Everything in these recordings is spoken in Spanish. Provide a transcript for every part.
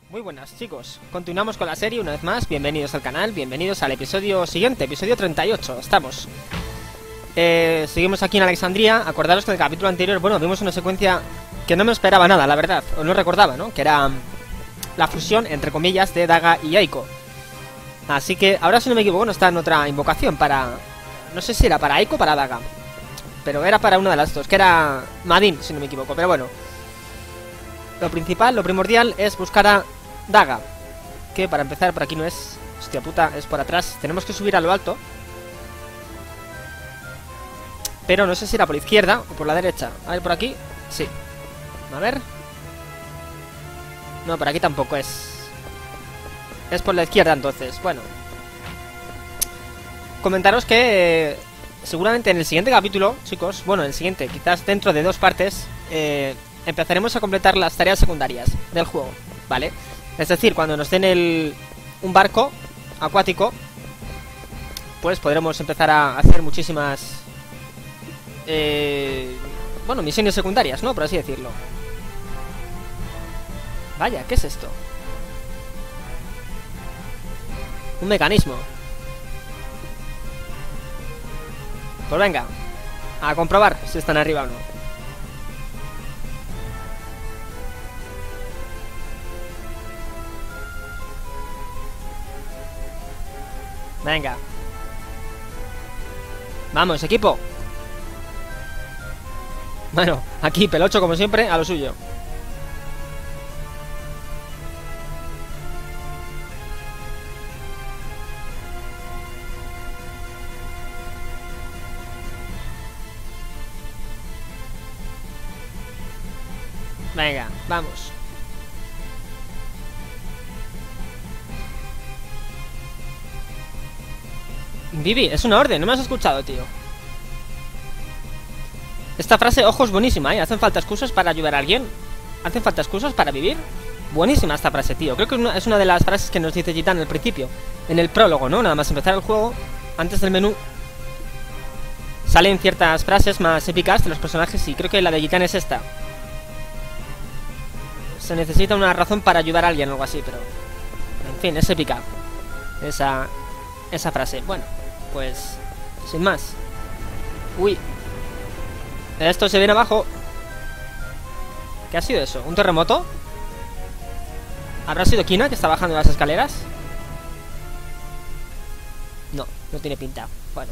Muy buenas chicos, continuamos con la serie una vez más, bienvenidos al canal, bienvenidos al episodio siguiente, episodio 38, estamos. Seguimos aquí en Alexandria. Acordaros que en el capítulo anterior, bueno, vimos una secuencia que no me esperaba nada, la verdad, o no recordaba, ¿no? Que era la fusión, entre comillas, de Daga y Aiko. Así que, ahora si no me equivoco, no está en otra invocación para... No sé si era para Aiko o para Daga, pero era para una de las dos, que era Madin, si no me equivoco, pero bueno. Lo principal, lo primordial es buscar a Daga, que para empezar por aquí no es... Hostia puta, es por atrás. Tenemos que subir a lo alto, pero no sé si era por la izquierda o por la derecha. A ver, por aquí, sí. A ver. No, por aquí tampoco es. Es por la izquierda entonces, bueno. Comentaros que seguramente en el siguiente capítulo, chicos, bueno, en el siguiente, quizás dentro de 2 partes, empezaremos a completar las tareas secundarias del juego, ¿vale? Es decir, cuando nos den un barco acuático, pues podremos empezar a hacer muchísimas... bueno, misiones secundarias, ¿no? Por así decirlo. Vaya, ¿qué es esto? Un mecanismo. Pues venga, a comprobar si están arriba o no. Venga. Vamos, equipo. Bueno, aquí Pelocho como siempre, a lo suyo. Venga, vamos. Vivi, es una orden, no me has escuchado, tío. Esta frase, ojo, es buenísima, ¿eh? ¿Hacen falta excusas para ayudar a alguien? ¿Hacen falta excusas para vivir? Buenísima esta frase, tío. Creo que es una de las frases que nos dice Gitan al principio, en el prólogo, ¿no? Nada más empezar el juego, antes del menú, salen ciertas frases más épicas de los personajes y creo que la de Gitan es esta. Se necesita una razón para ayudar a alguien o algo así, pero... En fin, es épica esa frase. Bueno, pues... Sin más. Uy. Esto se viene abajo. ¿Qué ha sido eso? ¿Un terremoto? ¿Habrá sido Kina que está bajando las escaleras? No, no tiene pinta. Bueno.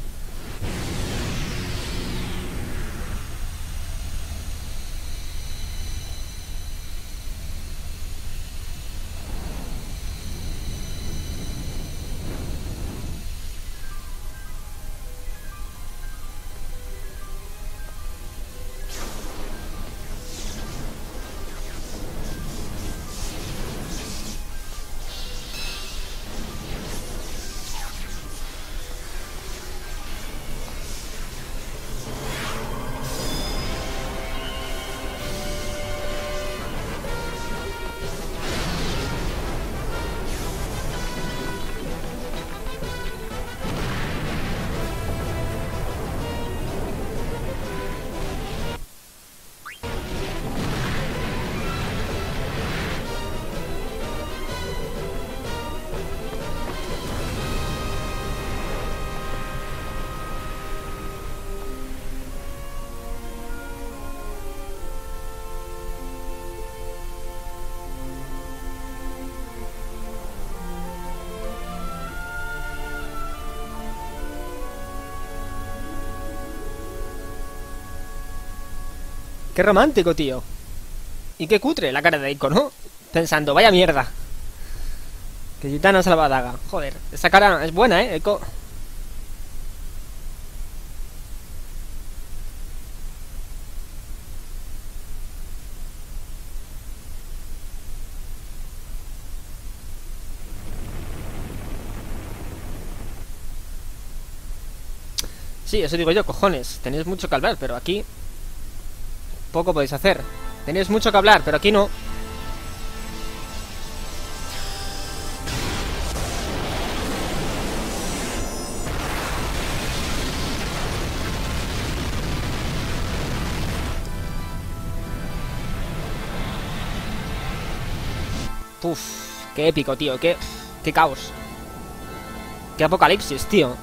Qué romántico, tío. Y qué cutre la cara de Aiko, ¿no? Pensando, vaya mierda. Que Gitana salva a Daga. Joder, esa cara es buena, Aiko. Sí, eso digo yo, cojones. Tenéis mucho que hablar, pero aquí... poco podéis hacer. Tenéis mucho que hablar, pero aquí no. Uf, qué épico, tío. Qué caos. Qué apocalipsis, tío.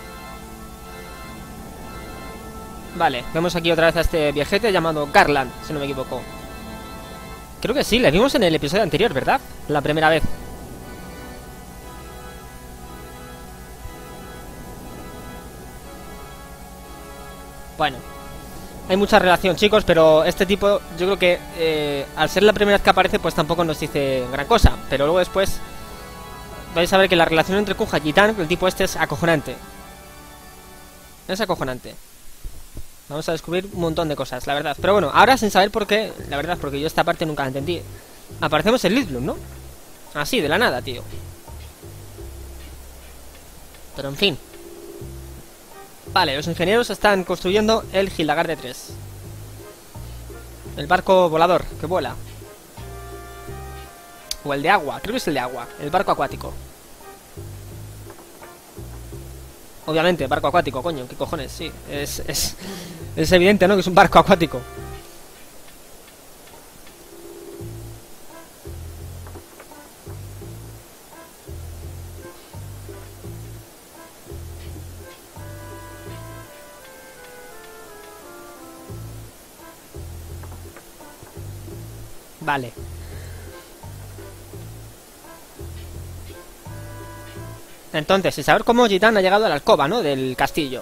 Vale, vemos aquí otra vez a este viejete llamado Garland, si no me equivoco. Creo que sí, le vimos en el episodio anterior, ¿verdad? La primera vez. Bueno, hay mucha relación, chicos, pero este tipo, yo creo que al ser la primera vez que aparece, pues tampoco nos dice gran cosa. Pero luego después vais a ver que la relación entre Kuja y Gitán, el tipo este, es acojonante. Es acojonante. Vamos a descubrir un montón de cosas, la verdad. Pero bueno, ahora sin saber por qué, la verdad, porque yo esta parte nunca la entendí. Aparecemos en Lithlum, ¿no? Así, de la nada, tío. Pero en fin. Vale, los ingenieros están construyendo el Hildagarde 3. El barco volador, que vuela. O el de agua, creo que es el de agua. El barco acuático. Obviamente, barco acuático, coño, ¿qué cojones? Sí, es evidente, ¿no? Que es un barco acuático. Vale. Entonces, sin saber cómo Gitán ha llegado a la alcoba, ¿no? Del castillo.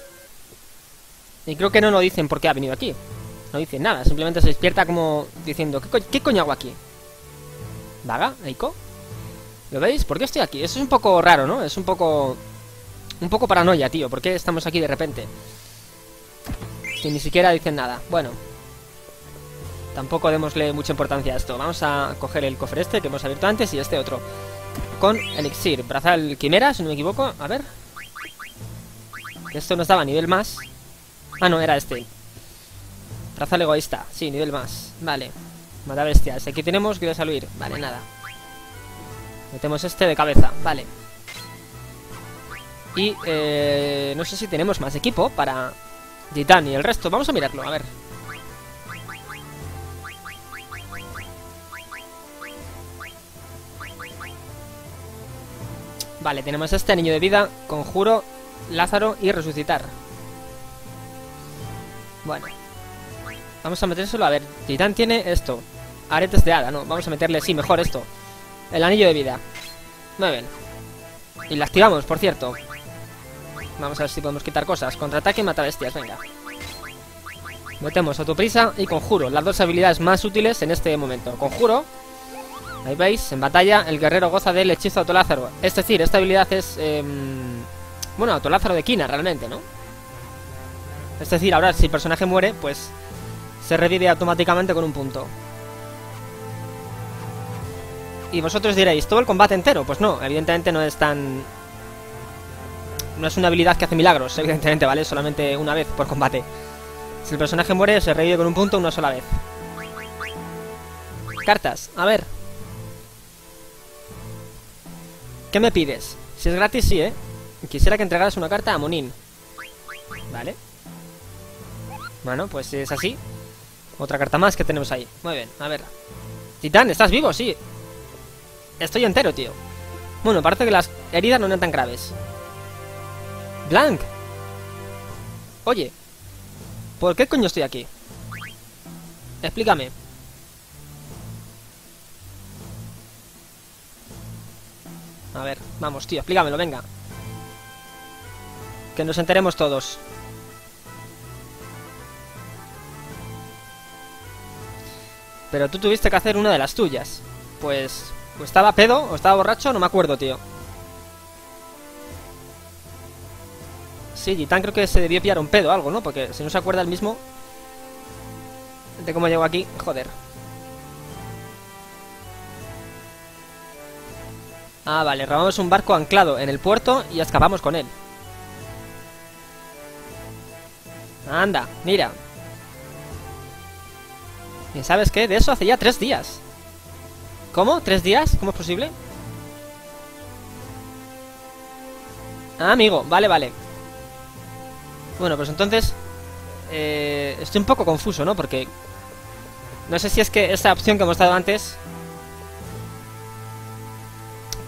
Y creo que no nos dicen por qué ha venido aquí. No dicen nada, simplemente se despierta como diciendo, ¿qué coño hago aquí? ¿Vaga? ¿Eiko? ¿Lo veis? ¿Por qué estoy aquí? Eso es un poco raro, ¿no? Es un poco paranoia, tío. ¿Por qué estamos aquí de repente? Si ni siquiera dicen nada. Bueno. Tampoco démosle mucha importancia a esto. Vamos a coger el cofre este que hemos abierto antes y este otro. Con elixir. Brazal quimera, si no me equivoco. A ver. Esto nos daba nivel más. Ah, no, era este. Brazal egoísta. Sí, nivel más. Vale. Mata bestias. Aquí tenemos que salir. Vale, nada. Metemos este de cabeza. Vale. Y no sé si tenemos más equipo para Gitán y el resto. Vamos a mirarlo, a ver. Vale, tenemos este anillo de vida, conjuro, Lázaro y resucitar. Bueno. Vamos a metérselo, a ver. Gitán tiene esto. Aretes de hada, no. Vamos a meterle, sí, mejor esto. El anillo de vida. Muy bien. Y la activamos, por cierto. Vamos a ver si podemos quitar cosas. Contraataque y mata bestias, venga. Metemos autoprisa y conjuro. Las dos habilidades más útiles en este momento. Conjuro. Ahí veis, en batalla el guerrero goza del hechizo autolázaro. Es decir, esta habilidad es... bueno, autolázaro de Quina, realmente, ¿no? Es decir, ahora si el personaje muere, pues se revive automáticamente con un punto. Y vosotros diréis, ¿todo el combate entero? Pues no, evidentemente no es tan... No es una habilidad que hace milagros, evidentemente, ¿vale? Solamente una vez por combate. Si el personaje muere, se revive con un punto una sola vez. Cartas, a ver. ¿Qué me pides? Si es gratis, sí, ¿eh? Quisiera que entregaras una carta a Monin. Vale. Bueno, pues si es así. Otra carta más que tenemos ahí. Muy bien, a ver. Gitán, ¿estás vivo? Sí. Estoy entero, tío. Bueno, parece que las heridas no eran tan graves. Blanc. Oye. ¿Por qué coño estoy aquí? Explícame. A ver, vamos, tío, explícamelo, venga. Que nos enteremos todos. Pero tú tuviste que hacer una de las tuyas. Pues... ¿O estaba pedo? ¿O estaba borracho? No me acuerdo, tío. Sí, Gitán creo que se debió pillar un pedo o algo, ¿no? Porque si no se acuerda el mismo de cómo llegó aquí, joder. Ah, vale, robamos un barco anclado en el puerto y escapamos con él. Anda, mira. ¿Y sabes qué? De eso hace ya 3 días. ¿Cómo? ¿3 días? ¿Cómo es posible? Ah, amigo, vale, vale. Bueno, pues entonces estoy un poco confuso, ¿no? Porque no sé si es que esta opción que hemos dado antes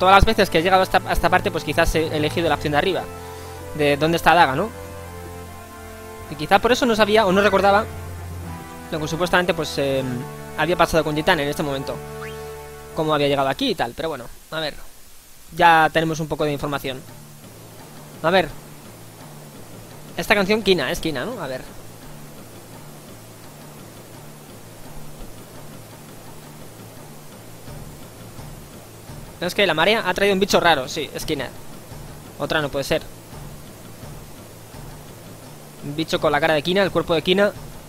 todas las veces que he llegado a esta parte, pues quizás he elegido la opción de arriba, de dónde está Daga, ¿no? Y quizá por eso no sabía o no recordaba lo que supuestamente pues había pasado con Titán en este momento, cómo había llegado aquí y tal. Pero bueno, a ver, ya tenemos un poco de información. A ver, esta canción Kina, es Kina, ¿no? A ver. Es que la marea ha traído un bicho raro, sí, es Kina. Otra no puede ser. Un bicho con la cara de Kina, el cuerpo de Kina,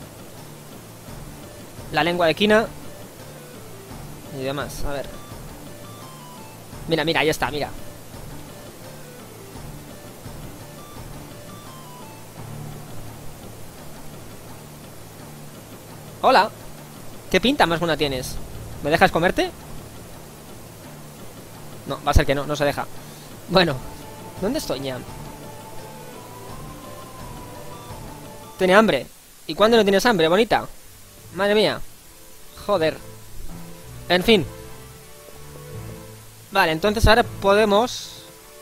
la lengua de Kina y demás, a ver. Mira, mira, ahí está, mira. Hola. ¿Qué pinta más buena tienes? ¿Me dejas comerte? No, va a ser que no, no se deja. Bueno, ¿dónde estoy, ñam? Tiene hambre. ¿Y cuándo no tienes hambre, bonita? Madre mía. Joder. En fin. Vale, entonces ahora podemos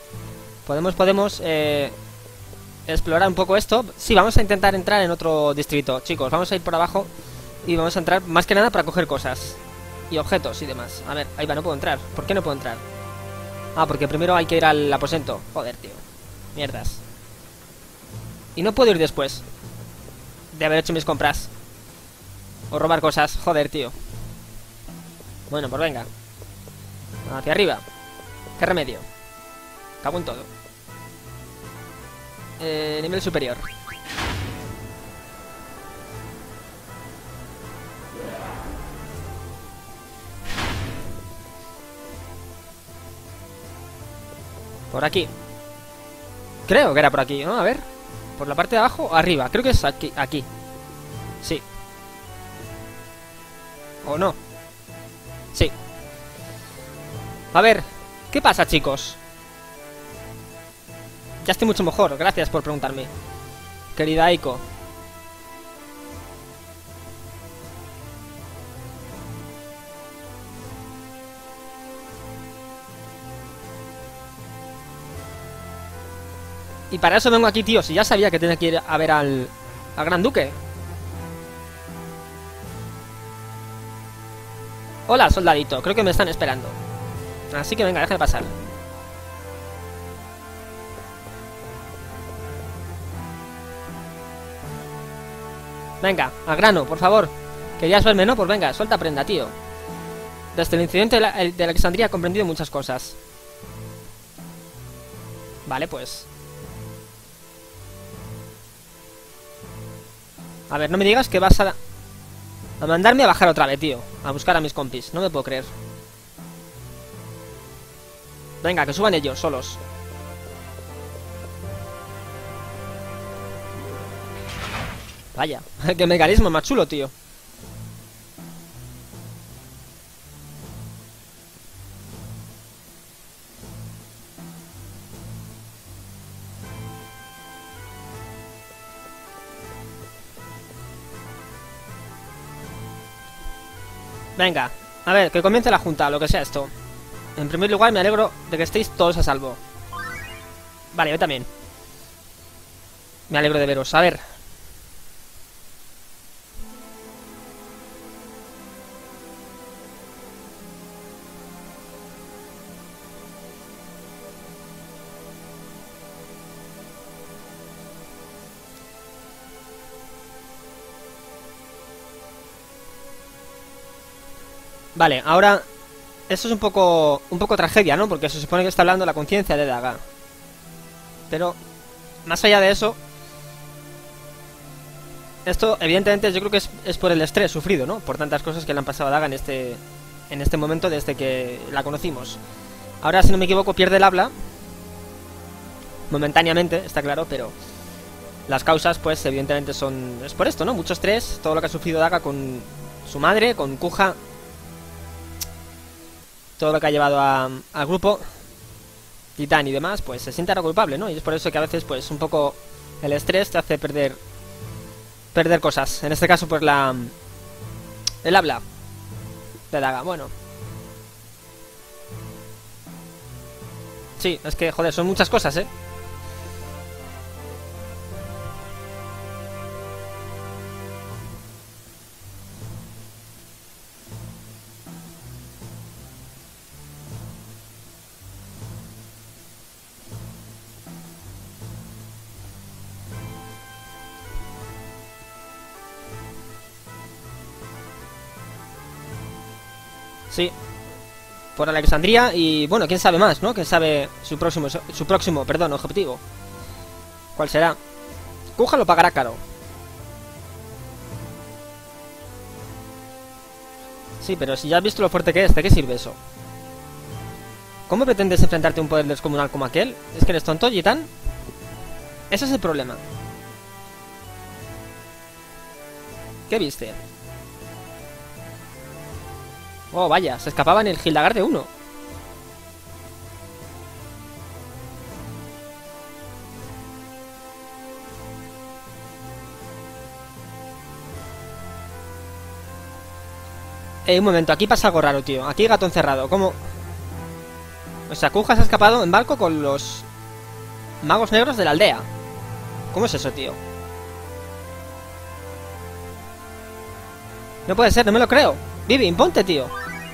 explorar un poco esto. Sí, vamos a intentar entrar en otro distrito. Chicos, vamos a ir por abajo y vamos a entrar más que nada para coger cosas y objetos y demás. A ver, ahí va, no puedo entrar. ¿Por qué no puedo entrar? Ah, porque primero hay que ir al aposento. Joder, tío. Mierdas. Y no puedo ir después de haber hecho mis compras o robar cosas. Joder, tío. Bueno, pues venga. Hacia arriba. ¿Qué remedio? Cago en todo. Nivel superior. Por aquí. Creo que era por aquí, ¿no? A ver. ¿Por la parte de abajo o arriba? Creo que es aquí. Aquí. Sí. ¿O no? Sí. A ver. ¿Qué pasa, chicos? Ya estoy mucho mejor. Gracias por preguntarme, querida Aiko. Y para eso vengo aquí, tío. Si ya sabía que tenía que ir a ver al Gran Duque. Hola, soldadito. Creo que me están esperando. Así que venga, déjame pasar. Venga, al grano, por favor. Querías verme, ¿no? Pues venga, suelta prenda, tío. Desde el incidente de Alexandria he comprendido muchas cosas. Vale, pues. A ver, no me digas que vas a mandarme a bajar otra vez, tío. A buscar a mis compis, no me puedo creer. Venga, que suban ellos, solos. Vaya, qué mecanismo más chulo, tío. Venga, a ver, que comience la junta, lo que sea esto. En primer lugar, me alegro de que estéis todos a salvo. Vale, yo también. Me alegro de veros. A ver. Vale, ahora... Esto es un poco tragedia, ¿no? Porque se supone que está hablando la conciencia de Daga. Pero, más allá de eso... Esto, evidentemente, yo creo que es por el estrés sufrido, ¿no? Por tantas cosas que le han pasado a Daga en este momento desde que la conocimos. Ahora, si no me equivoco, pierde el habla. Momentáneamente, está claro, pero... Las causas, pues, evidentemente son... Es por esto, ¿no? Mucho estrés, todo lo que ha sufrido Daga con su madre, con Kuja... Todo lo que ha llevado al grupo Titán y demás, pues se siente ahora culpable, ¿no? Y es por eso que a veces, pues, un poco el estrés te hace perder cosas. En este caso, pues, el habla de Daga. Bueno. Sí, es que, joder, son muchas cosas, ¿eh? Sí, por Alexandría y, bueno, quién sabe más, ¿no? Quién sabe su próximo, perdón, objetivo. ¿Cuál será? Kuja lo pagará caro. Sí, pero si ya has visto lo fuerte que es, ¿de qué sirve eso? ¿Cómo pretendes enfrentarte a un poder descomunal como aquel? ¿Es que eres tonto, Gitán? Ese es el problema. ¿Qué viste? Oh, vaya, se escapaba en el Hildagar de 1. Un momento, aquí pasa algo raro, tío. Aquí hay gato encerrado, ¿cómo? O sea, Kuja se ha escapado en barco con los magos negros de la aldea. ¿Cómo es eso, tío? No puede ser, no me lo creo. Vivi, ponte, tío.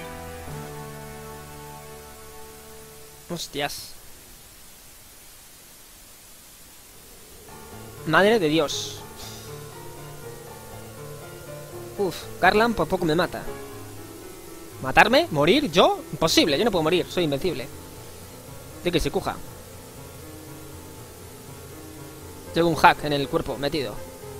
Hostias. Madre de Dios. Uf, Garland por poco me mata. ¿Matarme? ¿Morir? ¿Yo? Imposible, yo no puedo morir, soy invencible. De que se Kuja. Llevo un hack en el cuerpo metido.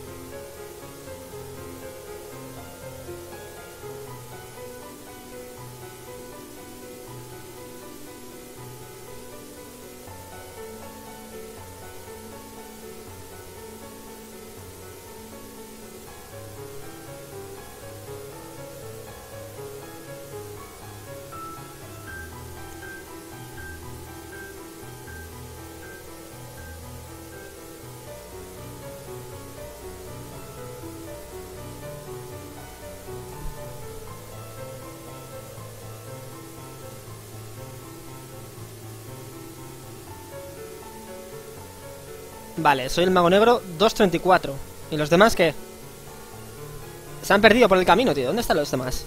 Vale, soy el mago negro 234. ¿Y los demás qué? Se han perdido por el camino, tío. ¿Dónde están los demás?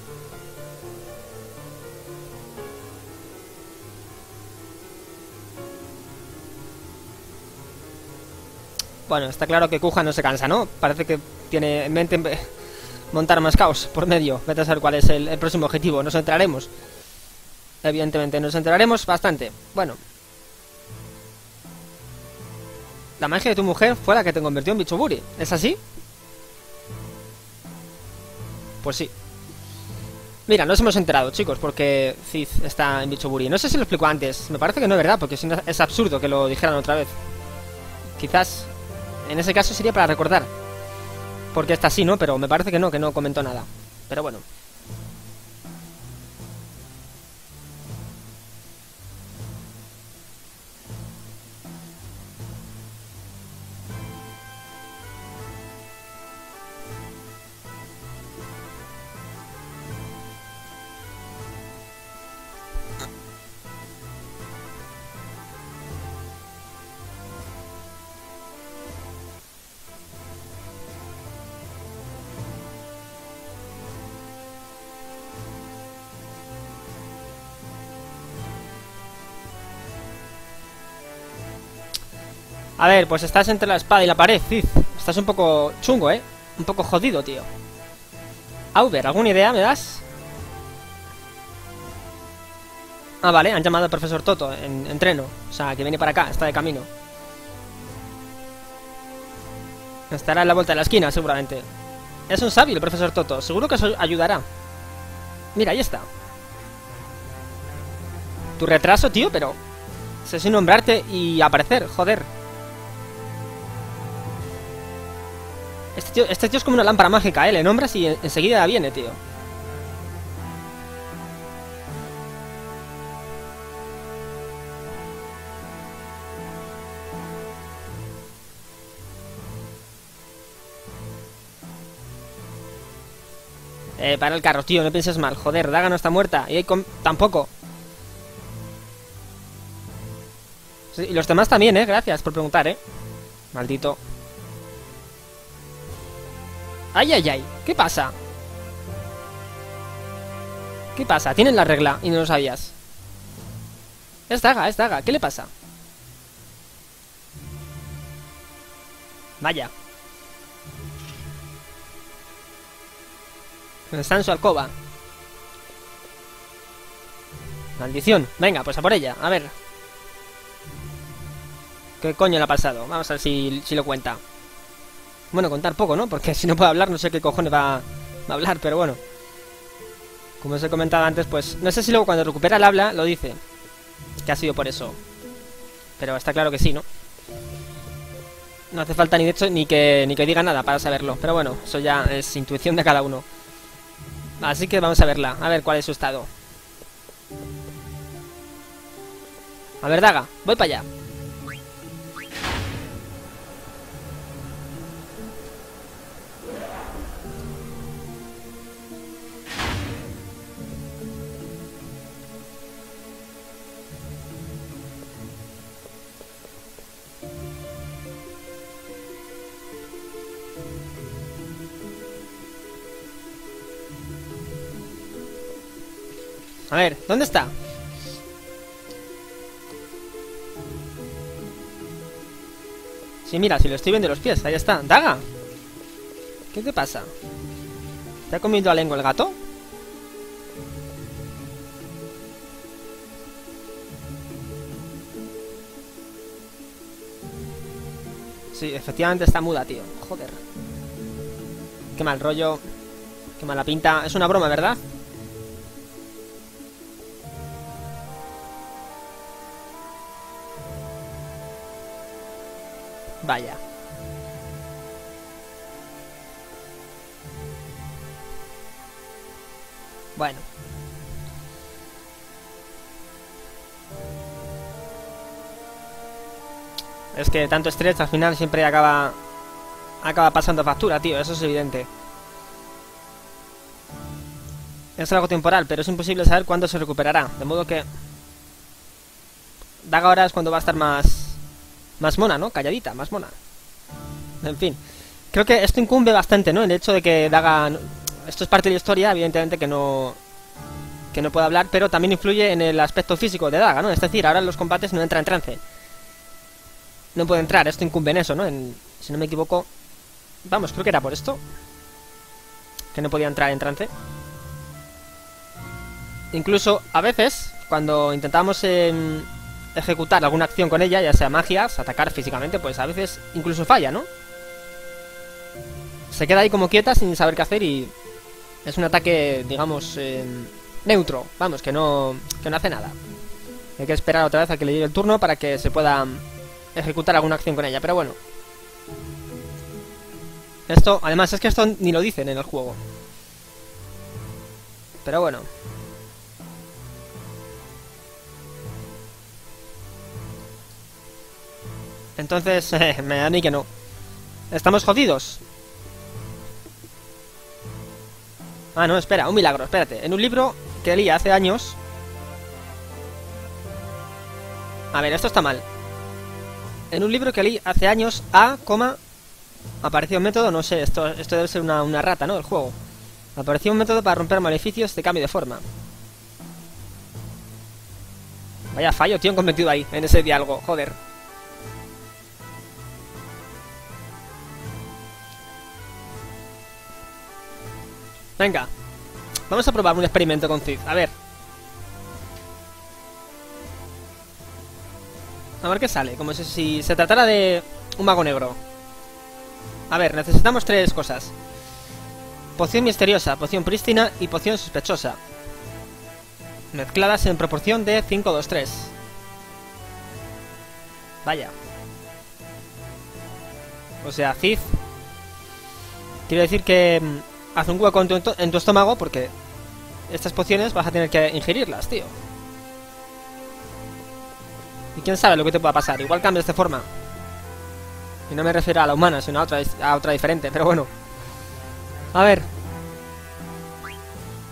Bueno, está claro que Kuja no se cansa, ¿no? Parece que tiene en mente montar más caos por medio. Vete a saber cuál es el próximo objetivo. Nos enteraremos. Evidentemente, nos enteraremos bastante. Bueno. La magia de tu mujer fue la que te convirtió en Bichoburi. ¿Es así? Pues sí. Mira, nos hemos enterado, chicos, porque Cid está en Bichoburi. No sé si lo explico antes. Me parece que no es verdad, porque si no es absurdo que lo dijeran otra vez. Quizás en ese caso sería para recordar. Porque está así, ¿no? Pero me parece que no comentó nada. Pero bueno. A ver, pues estás entre la espada y la pared, Cid. Estás un poco chungo, ¿eh? Un poco jodido, tío. Auber, ¿alguna idea me das? Ah, vale, han llamado al profesor Toto en treno. O sea, que viene para acá, está de camino. Estará en la vuelta de la esquina, seguramente. Es un sabio el profesor Toto, seguro que eso ayudará. Mira, ahí está. Tu retraso, tío, pero... sé sin nombrarte y aparecer, joder. Este tío es como una lámpara mágica, ¿eh? Le nombras y enseguida viene, tío. Para el carro, tío, no pienses mal. Joder, Daga no está muerta. Y tampoco. Sí, y los demás también, gracias por preguntar, Maldito. Ay, ay, ay, ¿qué pasa? ¿Qué pasa? Tienen la regla y no lo sabías. Es Daga, ¿qué le pasa? Vaya. Está en su alcoba. Maldición. Venga, pues a por ella. A ver. ¿Qué coño le ha pasado? Vamos a ver si lo cuenta. Bueno, contar poco, ¿no? Porque si no puede hablar, no sé qué cojones va a hablar, pero bueno. Como os he comentado antes, pues... No sé si luego cuando recupera el habla, lo dice. Que ha sido por eso. Pero está claro que sí, ¿no? No hace falta ni de hecho ni que diga nada para saberlo. Pero bueno, eso ya es intuición de cada uno. Así que vamos a verla. A ver cuál es su estado. A ver, Daga, voy para allá. A ver, ¿dónde está? Sí, mira, si lo estoy viendo los pies, ahí está. ¡Daga! ¿Qué te pasa? ¿Te ha comido la lengua el gato? Sí, efectivamente está muda, tío. Joder. Qué mal rollo. Qué mala pinta. Es una broma, ¿verdad? Vaya. Bueno. Es que tanto estrés al final siempre acaba pasando factura, tío. Eso es evidente. Es algo temporal, pero es imposible saber cuándo se recuperará. De modo que... Daga ahora es cuando va a estar más mona, ¿no? Calladita, más mona. En fin. Creo que esto incumbe bastante, ¿no? El hecho de que Daga... Esto es parte de la historia, evidentemente que no puede hablar, pero también influye en el aspecto físico de Daga, ¿no? Es decir, ahora en los combates no entra en trance. No puede entrar, esto incumbe en eso, ¿no? Si no me equivoco... Vamos, creo que era por esto. Que no podía entrar en trance. Incluso, a veces, cuando intentamos... ejecutar alguna acción con ella, ya sea magias, atacar físicamente, pues a veces incluso falla, ¿no? Se queda ahí como quieta sin saber qué hacer y es un ataque, digamos, neutro, vamos, que no hace nada. Hay que esperar otra vez a que le llegue el turno para que se pueda ejecutar alguna acción con ella, pero bueno. Esto, además, es que esto ni lo dicen en el juego. Pero bueno. Entonces, me da a mí que no. Estamos jodidos. Ah, no, espera, un milagro, espérate. En un libro que leí hace años... A ver, esto está mal. En un libro que leí hace años, apareció un método, no sé, esto debe ser una rata, ¿no? El juego. Apareció un método para romper maleficios de cambio de forma. Vaya fallo, tío, han cometido ahí, en ese diálogo, joder. Venga, vamos a probar un experimento con Cid, a ver. A ver qué sale, como si se tratara de un mago negro. A ver, necesitamos 3 cosas. Poción misteriosa, poción prístina y poción sospechosa. Mezcladas en proporción de 5-2-3. Vaya. O sea, Cid quiere decir que hace un hueco en tu estómago porque estas pociones vas a tener que ingerirlas, tío. Y quién sabe lo que te pueda pasar. Igual cambias de forma. Y no me refiero a la humana, sino a otra diferente, pero bueno. A ver.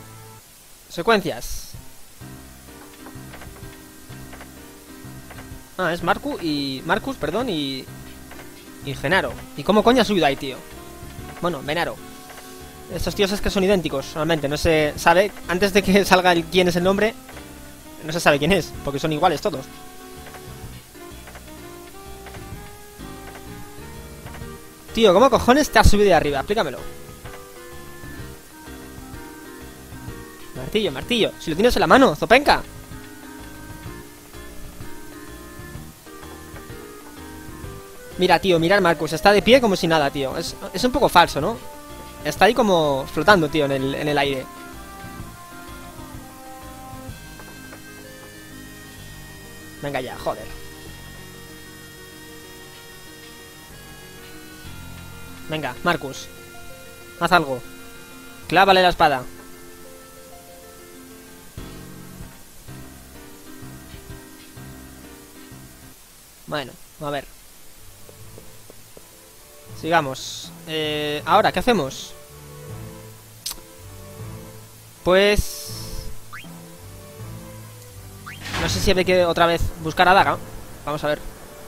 Secuencias. Ah, es Marcus, perdón, y Genaro. ¿Y cómo coño ha subido ahí, tío? Bueno, Venaro. Estos tíos es que son idénticos, realmente. No se sabe, antes de que salga quién es el nombre, no se sabe quién es, porque son iguales todos. Tío, ¿cómo cojones te has subido de arriba? Explícamelo. Martillo, martillo. Si lo tienes en la mano, zopenca. Mira, tío, mira Marcus. Está de pie como si nada, tío. Es un poco falso, ¿no? Está ahí como flotando, tío, en el aire. Venga ya, joder. Venga, Marcus. Haz algo. Clávale la espada. Bueno, a ver. Sigamos. Ahora, ¿qué hacemos? Pues... no sé si hay que otra vez buscar a Daga. Vamos a ver.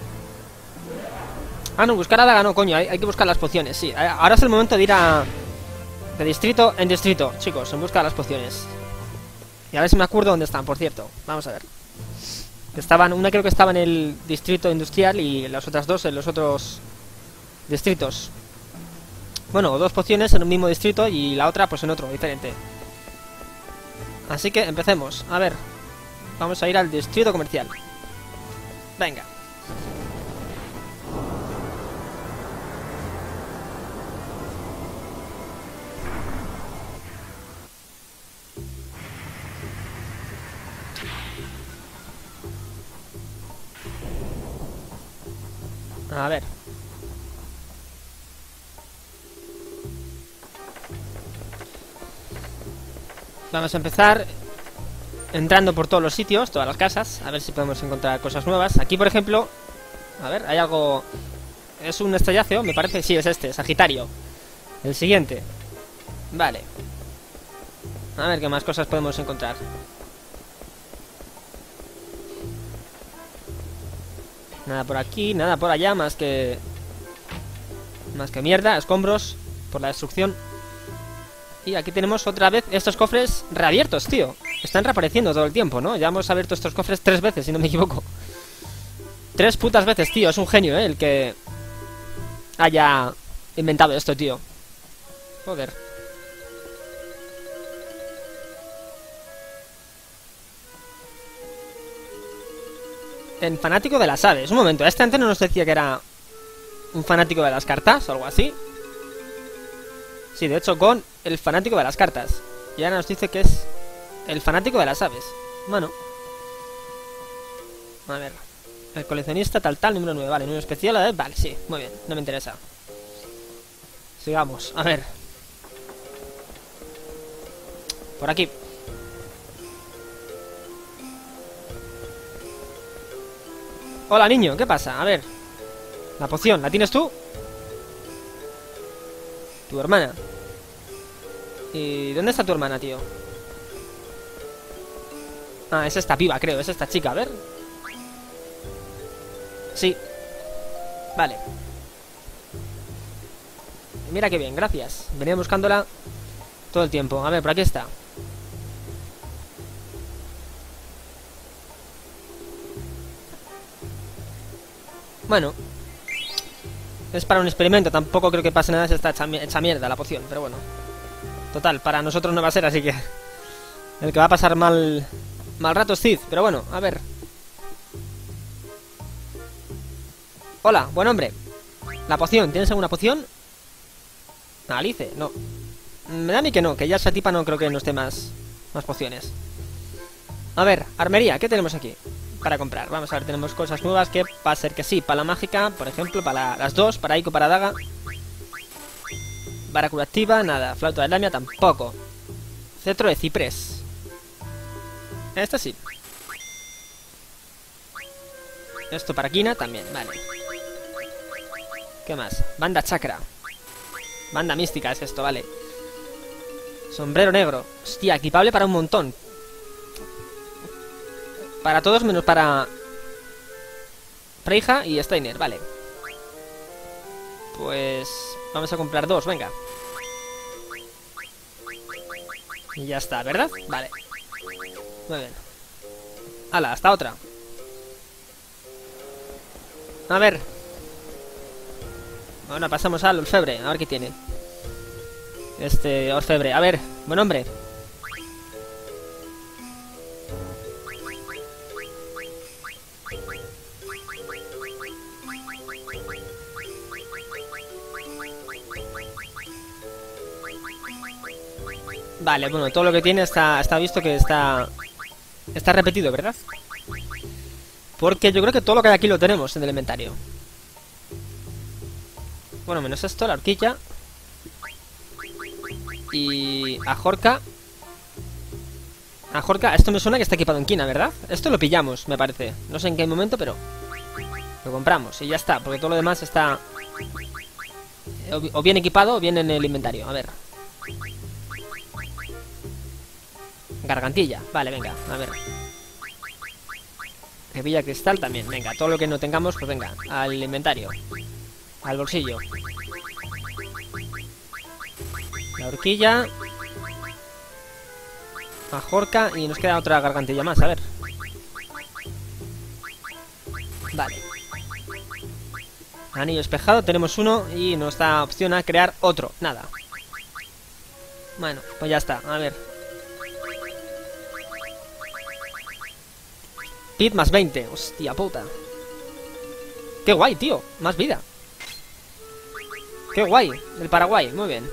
Ah, no, buscar a Daga no, coño. Hay que buscar las pociones, sí. Ahora es el momento de ir a... de distrito en distrito, chicos, en busca de las pociones. Y a ver si me acuerdo dónde están, por cierto. Vamos a ver. Estaban, una creo que estaba en el distrito industrial y las otras dos en los otros distritos. Bueno, dos pociones en un mismo distrito y la otra pues en otro, diferente. Así que empecemos. A ver, vamos a ir al distrito comercial. Venga. A ver. Vamos a empezar entrando por todos los sitios, todas las casas, a ver si podemos encontrar cosas nuevas. Aquí, por ejemplo, a ver, hay algo... es un estrelláceo, me parece, sí, es este, Sagitario. El siguiente. Vale. A ver qué más cosas podemos encontrar. Nada por aquí, nada por allá, más que mierda, escombros por la destrucción. Y aquí tenemos otra vez estos cofres reabiertos, tío. Están reapareciendo todo el tiempo, ¿no? Ya hemos abierto estos cofres 3 veces, si no me equivoco. 3 putas veces, tío. Es un genio, el que haya inventado esto, tío. Joder. El fanático de las aves. Un momento, este antes no nos decía que era un fanático de las cartas o algo así. Sí, de hecho, con el fanático de las cartas. Y ahora nos dice que es el fanático de las aves. Bueno. A ver. El coleccionista tal, número 9. Vale, número especial, vale, sí, muy bien, no me interesa. Sigamos, a ver. Por aquí. Hola, niño, ¿qué pasa? A ver. La poción, ¿la tienes tú? Tu hermana. ¿Y dónde está tu hermana, tío? Ah, es esta piba, creo, es esta chica, a ver. Sí. Vale. Mira qué bien, gracias. Venía buscándola todo el tiempo. A ver, por aquí está. Bueno. Es para un experimento, tampoco creo que pase nada si está hecha mierda la poción, pero bueno. Total, para nosotros no va a ser, así que... el que va a pasar mal rato es Cid, pero bueno, a ver. Hola, buen hombre. La poción, ¿tienes alguna poción? Alice, no. Me da a mí que no, que ya esa tipa no creo que nos dé más pociones. A ver, armería, ¿qué tenemos aquí para comprar? Vamos a ver, tenemos cosas nuevas que va a ser que sí. Pala mágica, por ejemplo, para las dos, para Ico, para Daga. Vara curativa, nada. Flauta de lamia, tampoco. Cetro de ciprés. Esta sí. Esto para Kina también, vale. ¿Qué más? Banda chakra. Banda mística es esto, vale. Sombrero negro. Hostia, equipable para un montón. Para todos menos para Freija y Steiner, vale. Pues vamos a comprar 2, venga. Y ya está, ¿verdad? Vale. Muy bien. Hala, hasta otra. A ver. Bueno, pasamos al orfebre, a ver qué tiene. Orfebre, a ver, buen hombre. Vale, bueno, todo lo que tiene está visto que está repetido, ¿verdad? Porque yo creo que todo lo que hay aquí lo tenemos en el inventario. Bueno, menos esto, la horquilla. Y a Jorka, esto me suena que está equipado en quina, ¿verdad? Esto lo pillamos, me parece. No sé en qué momento, pero lo compramos y ya está, porque todo lo demás está o bien equipado o bien en el inventario. A ver. Gargantilla, vale, venga, a ver. Hebilla cristal también, venga, todo lo que no tengamos, pues venga, al inventario. Al bolsillo. La horquilla. A Jorka y nos queda otra gargantilla más, a ver. Vale. Anillo espejado, tenemos uno y nos da opción a crear otro, nada. Bueno, pues ya está, a ver. Pit más 20, hostia puta. Qué guay, tío, más vida. Qué guay, el Paraguay, muy bien.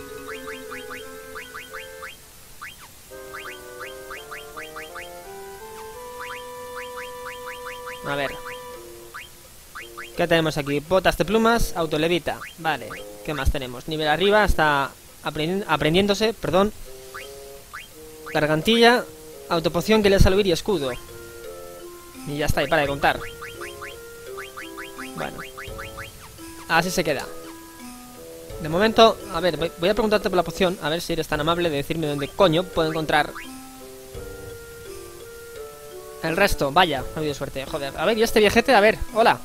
A ver. ¿Qué tenemos aquí? Botas de plumas, autolevita. Vale, ¿qué más tenemos? Nivel arriba, está aprendiéndose, perdón. Gargantilla, autopoción que le hace al huir y escudo. Y ya está, y para de contar. Bueno, así se queda. De momento, a ver, voy a preguntarte por la poción. A ver si eres tan amable de decirme dónde coño puedo encontrar el resto. Vaya, no ha habido suerte, joder. A ver, y este viejete, a ver, hola.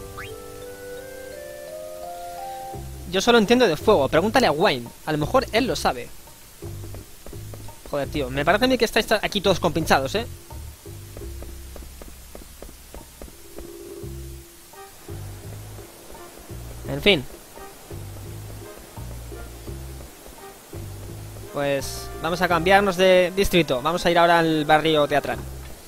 Yo solo entiendo de fuego, pregúntale a Wayne. A lo mejor él lo sabe. Joder, tío, me parece a mí que estáis aquí todos compinchados, ¿eh? En fin. Pues vamos a cambiarnos de distrito. Vamos a ir ahora al barrio teatral.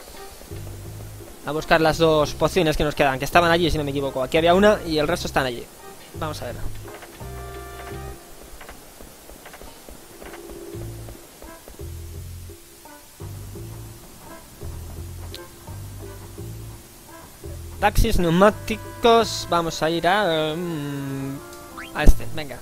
A buscar las 2 pociones que nos quedan, que estaban allí, si no me equivoco. Aquí había una y el resto están allí. Vamos a ver. Taxis, neumáticos. Vamos a ir a este, venga.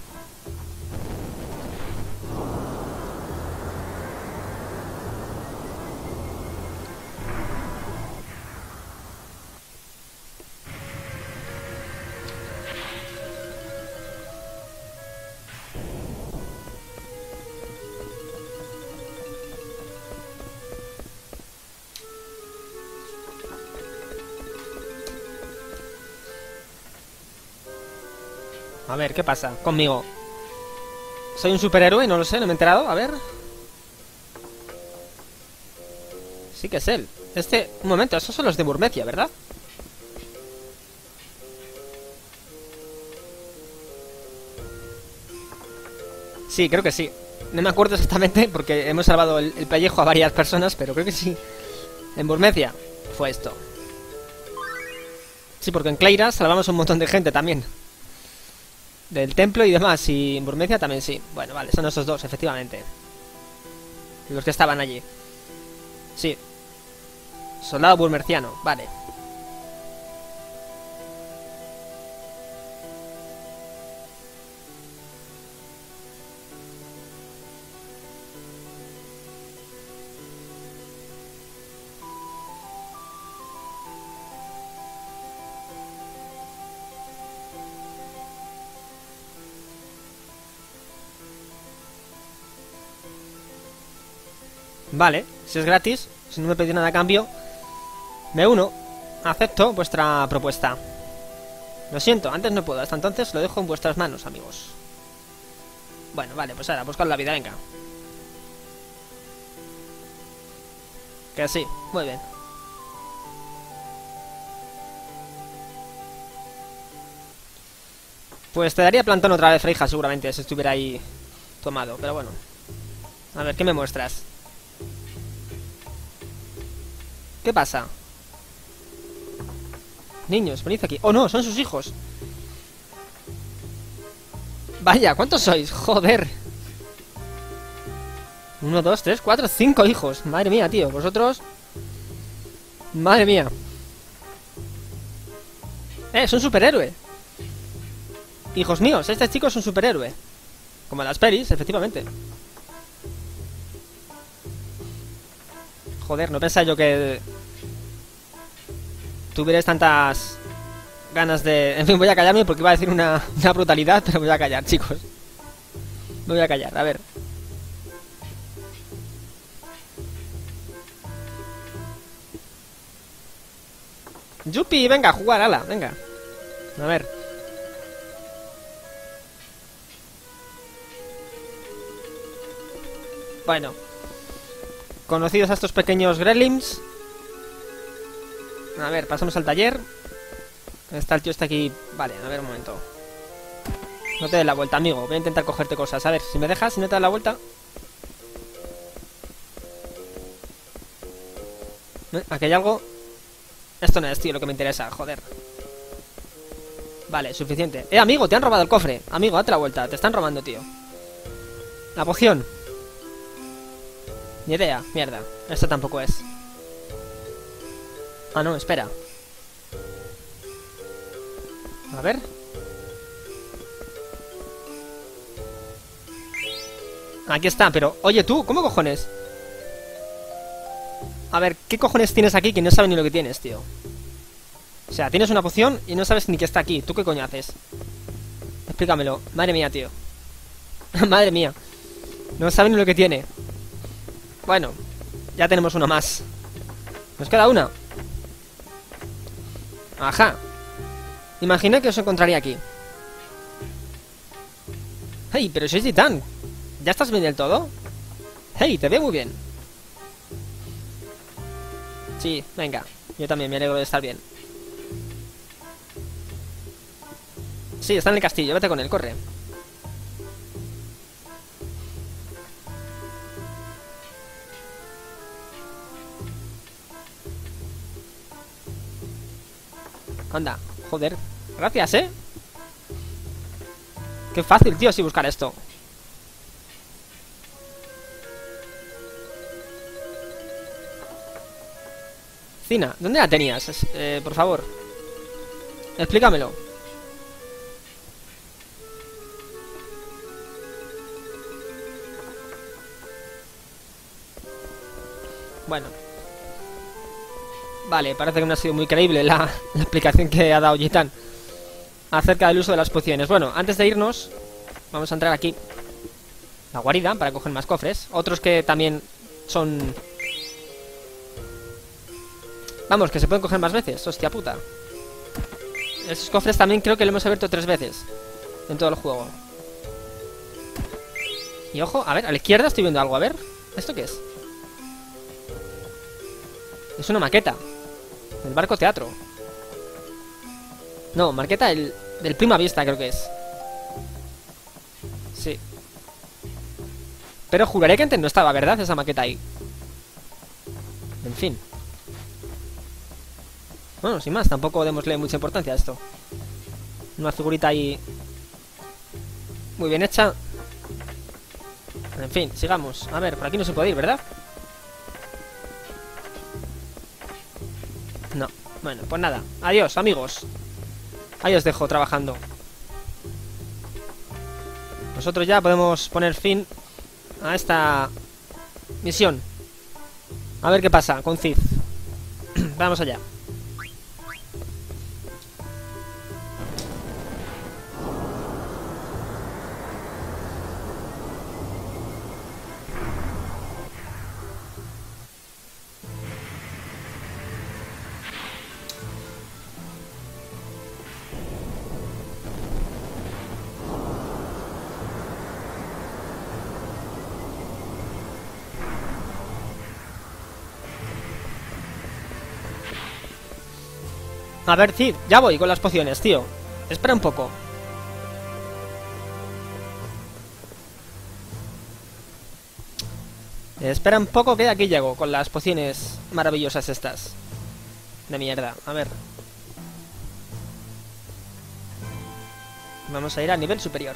A ver, ¿qué pasa conmigo? ¿Soy un superhéroe? No lo sé, no me he enterado. A ver. Sí que es él. Un momento, esos son los de Burmecia, ¿verdad? Sí, creo que sí. No me acuerdo exactamente porque hemos salvado el pellejo a varias personas, pero creo que sí. En Burmecia fue esto. Sí, porque en Cleira salvamos a un montón de gente también. Del templo y demás, y en Burmecia también sí. Bueno, vale, son esos dos, efectivamente. Los que estaban allí. Sí. Soldado burmerciano, vale. Vale, si es gratis, si no me pedí nada a cambio, me uno. Acepto vuestra propuesta. Lo siento, antes no puedo. Hasta entonces lo dejo en vuestras manos, amigos. Bueno, vale, pues ahora, buscar la vida, venga. Que sí, muy bien. Pues te daría plantón otra vez, Freija, seguramente, si estuviera ahí tomado, pero bueno. A ver, ¿qué me muestras? ¿Qué pasa? Niños, venid aquí. ¡Oh, no! Son sus hijos. Vaya, ¿cuántos sois? Joder. 1, 2, 3, 4, 5 hijos. Madre mía, tío. Vosotros... Madre mía. Es un superhéroe. Hijos míos, este chico es un superhéroe. Como en las pelis, efectivamente. Joder, no pensaba yo que tuvierais tantas ganas de... En fin, voy a callarme porque iba a decir una brutalidad, pero me voy a callar, chicos. Me voy a callar, a ver. Yupi, venga, a jugar, ala, venga. A ver. Bueno. Conocidos a estos pequeños gremlins. A ver, pasamos al taller. Está el tío este aquí. Vale, a ver un momento. No te des la vuelta, amigo. Voy a intentar cogerte cosas. A ver, si me dejas, si no te das la vuelta. Aquí hay algo. Esto no es, tío, lo que me interesa, joder. Vale, suficiente. Amigo, te han robado el cofre. Amigo, date la vuelta, te están robando, tío. La poción. Ni idea, mierda. Esto tampoco es. Ah, no, espera. A ver. Aquí está, pero... Oye, tú, ¿cómo cojones? A ver, ¿qué cojones tienes aquí que no sabes ni lo que tienes, tío? O sea, tienes una poción y no sabes ni que está aquí. ¿Tú qué coño haces? Explícamelo. Madre mía, tío. Madre mía. No sabe ni lo que tiene. Bueno, ya tenemos una más. Nos queda una. Ajá. Imaginé que os encontraría aquí. Hey, pero sois titán. ¿Ya estás bien del todo? Hey, te veo muy bien. Sí, venga. Yo también me alegro de estar bien. Sí, está en el castillo, vete con él, corre. Anda, joder. Gracias, ¿eh? Qué fácil, tío, así buscar esto. Cina, ¿dónde la tenías? Por favor. Explícamelo. Bueno. Vale, parece que no ha sido muy creíble la explicación que ha dado Gitán acerca del uso de las pociones. Bueno, antes de irnos, vamos a entrar aquí. La guarida, para coger más cofres. Otros que también son... Vamos, que se pueden coger más veces, hostia puta. Esos cofres también creo que lo hemos abierto 3 veces en todo el juego. Y ojo, a ver, a la izquierda estoy viendo algo, a ver. ¿Esto qué es? Es una maqueta del barco teatro. No, maqueta del Prima Vista creo que es. Sí. Pero juraría que antes no estaba, ¿verdad? Esa maqueta ahí. En fin. Bueno, sin más, tampoco démosle mucha importancia a esto. Una figurita ahí muy bien hecha. En fin, sigamos. A ver, por aquí no se puede ir, ¿verdad? No, bueno, pues nada. Adiós, amigos. Ahí os dejo trabajando. Nosotros ya podemos poner fin a esta misión. A ver qué pasa con Cid. Vamos allá. A ver, Cid, ya voy con las pociones, tío. Espera un poco. Espera un poco que aquí llego con las pociones maravillosas estas. De mierda, a ver. Vamos a ir al nivel superior.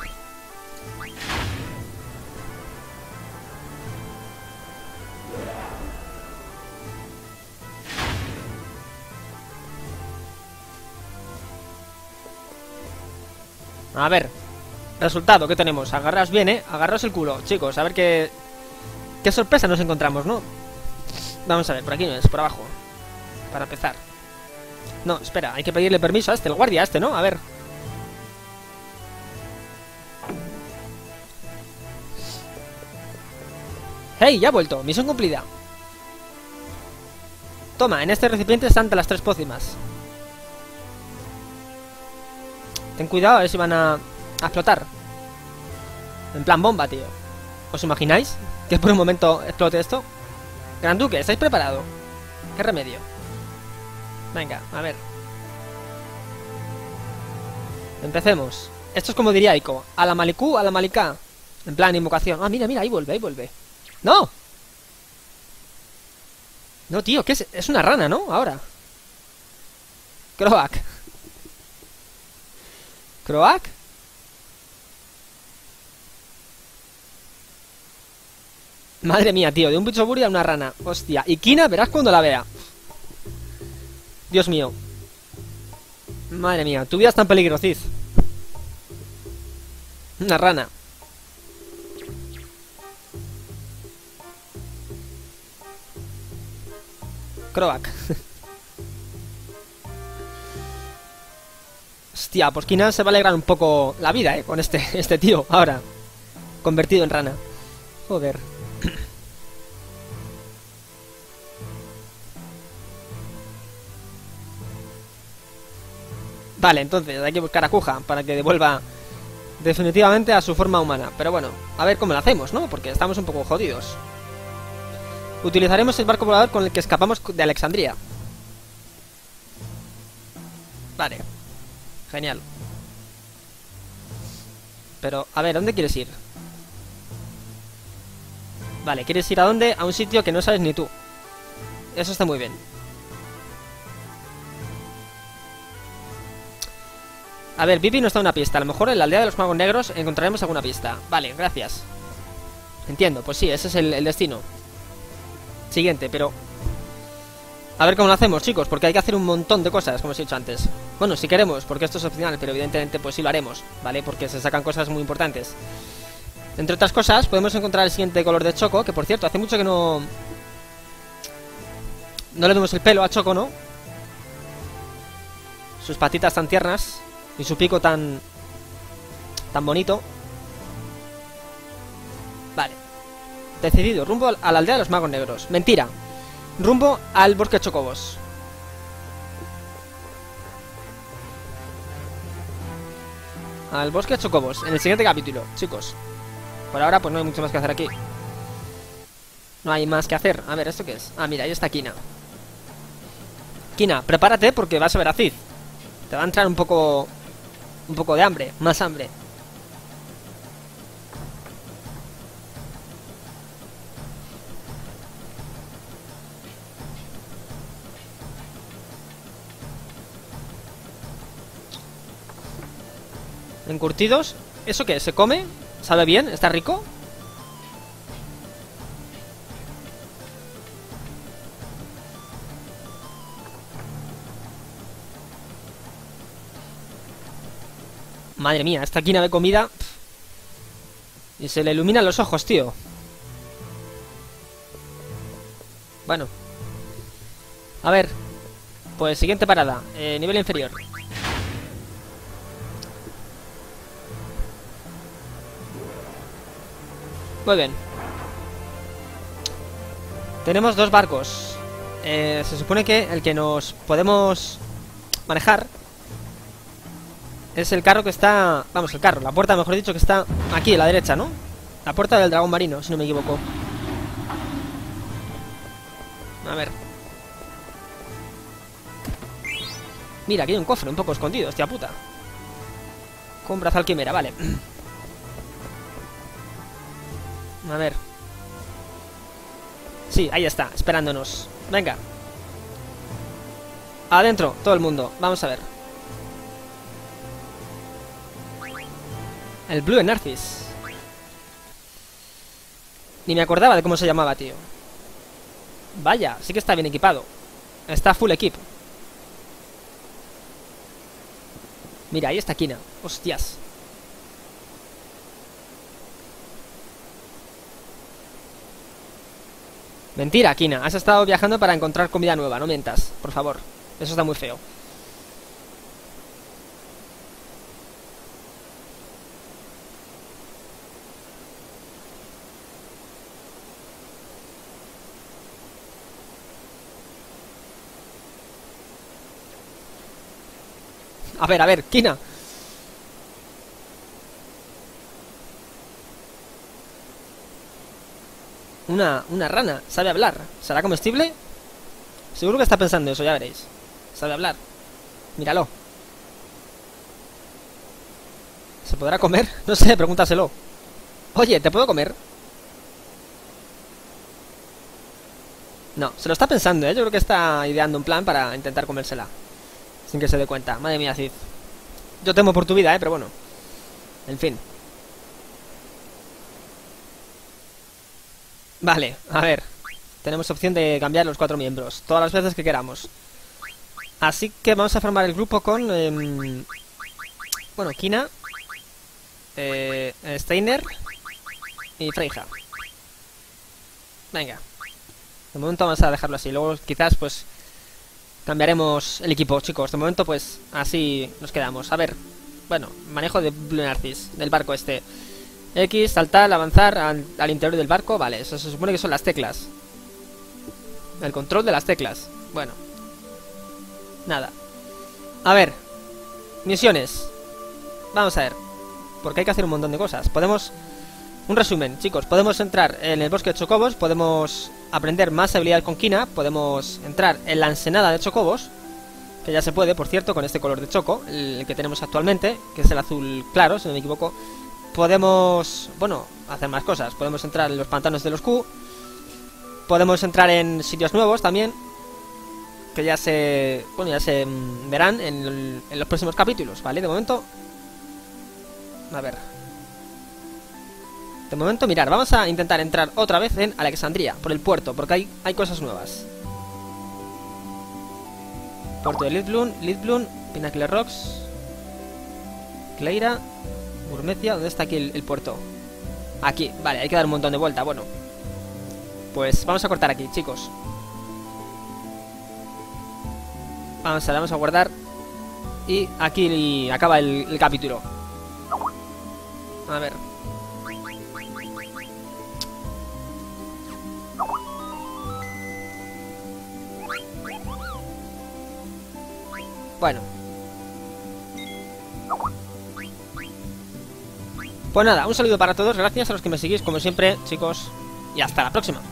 A ver. Resultado, ¿qué tenemos? Agarraos bien, agarraos el culo, chicos. A ver qué sorpresa nos encontramos, ¿no? Vamos a ver, por aquí no es, por abajo. Para empezar. No, espera, hay que pedirle permiso a este, el guardia a este, ¿no? A ver. ¡Hey! Ya ha vuelto, misión cumplida. Toma, en este recipiente están las 3 pócimas. Ten cuidado a ver si van a explotar. En plan bomba, tío. ¿Os imagináis que por un momento explote esto? Gran Duque, ¿estáis preparados? ¿Qué remedio? Venga, a ver. Empecemos. Esto es como diría Ico. A la Malicú, a la Malicá. En plan invocación. Ah, mira, mira, ahí vuelve, ahí vuelve. ¡No! No, tío, ¿qué es? Es una rana, ¿no? Ahora. Croak. ¿Croak? Madre mía, tío, de un bicho buri a una rana. Hostia, y Kina verás cuando la vea. Dios mío. Madre mía, tu vida está en peligro, Cid. Una rana. Croak. Hostia, pues Kina se va a alegrar un poco la vida, con este tío, ahora. Convertido en rana. Joder. Vale, entonces hay que buscar a Kuja para que devuelva definitivamente a su forma humana. Pero bueno, a ver cómo lo hacemos, ¿no? Porque estamos un poco jodidos. Utilizaremos el barco volador con el que escapamos de Alexandría. Vale. Genial. Pero, a ver, ¿dónde quieres ir? Vale, ¿quieres ir a dónde? A un sitio que no sabes ni tú. Eso está muy bien. A ver, Vivi nos da una pista. A lo mejor en la aldea de los magos negros encontraremos alguna pista. Vale, gracias. Entiendo, pues sí, ese es el destino. Siguiente, pero... A ver cómo lo hacemos, chicos, porque hay que hacer un montón de cosas, como os he dicho antes. Bueno, si queremos, porque esto es opcional, pero evidentemente pues sí lo haremos, ¿vale? Porque se sacan cosas muy importantes. Entre otras cosas, podemos encontrar el siguiente color de Choco, que por cierto, hace mucho que no le vemos el pelo a Choco, ¿no? Sus patitas tan tiernas y su pico tan bonito. Vale. Decidido, rumbo a la aldea de los magos negros. Mentira. Rumbo al bosque Chocobos. Al bosque Chocobos, en el siguiente capítulo, chicos. Por ahora pues no hay mucho más que hacer aquí. No hay más que hacer. A ver, ¿esto qué es? Ah, mira, ahí está Kina. Kina, prepárate porque vas a ver a Cid. Te va a entrar un poco de hambre, más hambre. Encurtidos. ¿Eso qué? ¿Se come? ¿Sabe bien? ¿Está rico? Madre mía, esta quina de comida. Y se le iluminan los ojos, tío. Bueno. A ver. Pues siguiente parada. Nivel inferior. Muy bien. Tenemos 2 barcos. Se supone que el que nos podemos manejar es el carro que está... Vamos, el carro, la puerta, mejor dicho, que está aquí, a la derecha, ¿no? La puerta del dragón marino, si no me equivoco. A ver. Mira, aquí hay un cofre un poco escondido, hostia puta. Con brazal quimera, vale. A ver. Sí, ahí está, esperándonos. Venga. Adentro, todo el mundo. Vamos a ver. El Blue Narcis. Ni me acordaba de cómo se llamaba, tío. Vaya, sí que está bien equipado. Está full equip. Mira, ahí está Kina. Hostias. Mentira, Kina. Has estado viajando para encontrar comida nueva. No mientas, por favor. Eso está muy feo. A ver, Kina. Una rana. ¿Sabe hablar? ¿Será comestible? Seguro que está pensando eso, ya veréis. Sabe hablar. Míralo. ¿Se podrá comer? No sé, pregúntaselo. Oye, ¿te puedo comer? No, se lo está pensando, ¿eh? Yo creo que está ideando un plan para intentar comérsela sin que se dé cuenta. Madre mía, Cid. Yo temo por tu vida, pero bueno. En fin. Vale, a ver. Tenemos opción de cambiar los 4 miembros todas las veces que queramos. Así que vamos a formar el grupo con... bueno, Kina, Steiner y Freyja. Venga. De momento vamos a dejarlo así. Luego quizás pues cambiaremos el equipo, chicos. De momento pues así nos quedamos. A ver. Bueno, manejo de Blue Narcis, del barco este. X, saltar, avanzar al interior del barco. Vale, eso se supone que son las teclas. El control de las teclas. Bueno. Nada. A ver. Misiones. Vamos a ver. Porque hay que hacer un montón de cosas. Podemos... Un resumen, chicos. Podemos entrar en el bosque de chocobos. Podemos aprender más habilidad con Kina. Podemos entrar en la ensenada de chocobos, que ya se puede, por cierto, con este color de choco, el que tenemos actualmente, que es el azul claro, si no me equivoco. Podemos, bueno, hacer más cosas. Podemos entrar en los pantanos de los Q. Podemos entrar en sitios nuevos también, que ya se... Bueno, ya se verán en los próximos capítulos, ¿vale? De momento... A ver... De momento, mirar, vamos a intentar entrar otra vez en Alexandria, por el puerto, porque hay cosas nuevas. Puerto de Lidblum, Pinnacle Rocks, Cleira, Murmecia. ¿Dónde está aquí el puerto? Aquí, vale, hay que dar un montón de vuelta. Bueno, pues vamos a cortar aquí, chicos. Vamos a guardar. Y aquí acaba el capítulo. A ver. Bueno. Pues nada, un saludo para todos, gracias a los que me seguís como siempre, chicos, y hasta la próxima.